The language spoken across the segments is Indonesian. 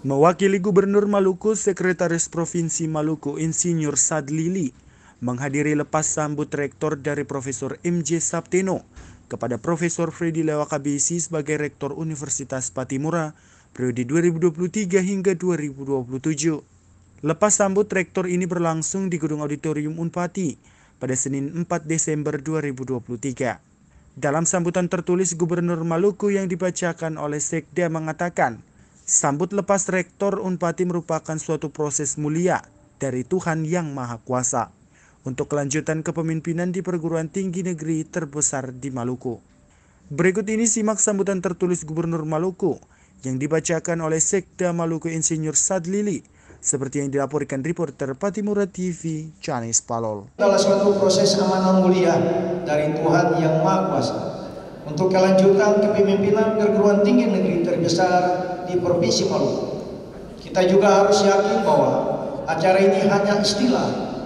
Mewakili Gubernur Maluku, Sekretaris Provinsi Maluku Insinyur Sadlili menghadiri lepas sambut rektor dari Profesor M.J. Sapteno kepada Profesor Freddy Lewakabisi sebagai Rektor Universitas Patimura periode 2023 hingga 2027. Lepas sambut rektor ini berlangsung di Gedung Auditorium Unpati pada Senin 4 Desember 2023. Dalam sambutan tertulis Gubernur Maluku yang dibacakan oleh Sekda mengatakan, sambut lepas rektor Unpati merupakan suatu proses mulia dari Tuhan Yang Maha Kuasa untuk kelanjutan kepemimpinan di perguruan tinggi negeri terbesar di Maluku. Berikut ini simak sambutan tertulis Gubernur Maluku yang dibacakan oleh Sekda Maluku Insinyur Sadlili seperti yang dilaporkan reporter Patimura TV, Chanis Palol. Adalah suatu proses amanah mulia dari Tuhan Yang Maha Kuasa untuk kelanjutan kepemimpinan perguruan tinggi negeri terbesar di Provinsi Maluku. Kita juga harus yakin bahwa acara ini hanya istilah,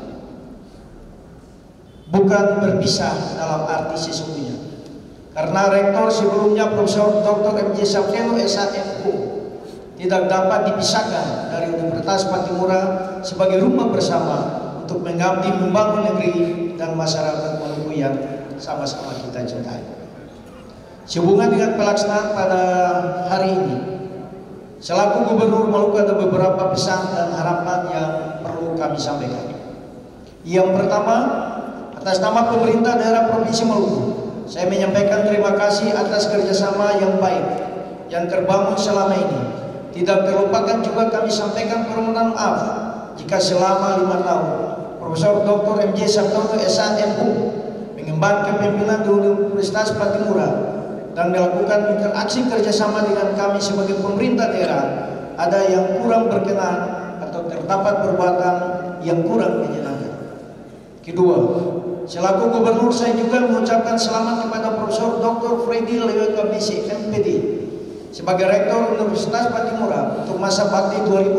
bukan berpisah dalam arti sesungguhnya. Karena rektor sebelumnya Profesor Dr. M.J. Sapteno SHMU tidak dapat dipisahkan dari Universitas Patimura sebagai rumah bersama untuk mengabdi membangun negeri dan masyarakat Maluku yang sama-sama kita cintai. Sehubungan dengan pelaksanaan pada hari ini, selaku Gubernur Maluku ada beberapa pesan dan harapan yang perlu kami sampaikan. Yang pertama, atas nama pemerintah daerah Provinsi Maluku, saya menyampaikan terima kasih atas kerjasama yang baik yang terbangun selama ini. Tidak terlupakan juga kami sampaikan permohonan maaf jika selama 5 tahun Profesor Dr. M.J. Sapteno SHMU mengemban kepemimpinan di Universitas Patimura dan melakukan interaksi kerjasama dengan kami sebagai pemerintah daerah ada yang kurang berkenan atau terdapat perbuatan yang kurang menyenangkan. Kedua, selaku Gubernur saya juga mengucapkan selamat kepada Profesor Dr. Freddy Lewakabisi MPD sebagai Rektor Universitas Patimura untuk masa bakti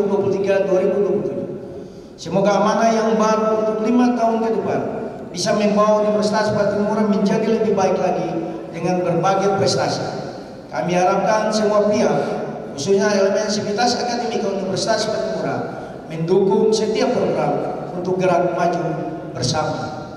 2023-2027. Semoga amanah yang baru untuk 5 tahun ke depan bisa membawa Universitas Patimura menjadi lebih baik lagi dengan berbagai prestasi. Kami harapkan semua pihak, khususnya elemen sivitas akademik Universitas Patimura, mendukung setiap program untuk gerak maju bersama.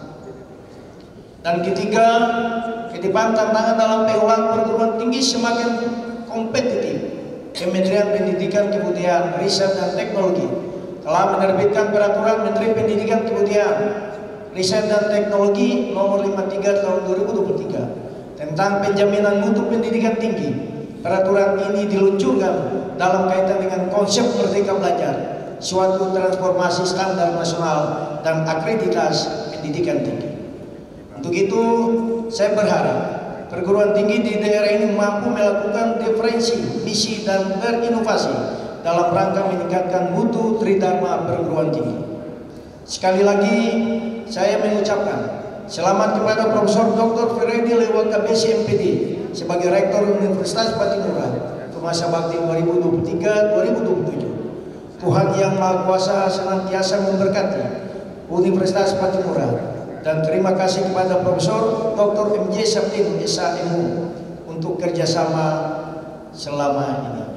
Dan ketiga, ke depan tantangan dalam pengelolaan perguruan tinggi semakin kompetitif. Kementerian Pendidikan Kebudayaan, Riset dan Teknologi telah menerbitkan peraturan Menteri Pendidikan Kebudayaan, Riset dan Teknologi nomor 53 tahun 2023 tentang penjaminan mutu pendidikan tinggi. Peraturan ini diluncurkan dalam kaitan dengan konsep Merdeka Belajar, suatu transformasi standar nasional dan akreditasi pendidikan tinggi. Untuk itu, saya berharap perguruan tinggi di daerah ini mampu melakukan diferensi, misi, dan berinovasi dalam rangka meningkatkan mutu tridharma perguruan tinggi. Sekali lagi, saya mengucapkan selamat kepada Profesor Dr. Freddy Lewakabisi MPD sebagai Rektor Universitas Patimura untuk masa bakti 2023-2027. Tuhan Yang Maha Kuasa senantiasa memberkati Universitas Patimura. Dan terima kasih kepada Profesor Dr. M.J. Sapteno SHMU untuk kerjasama selama ini.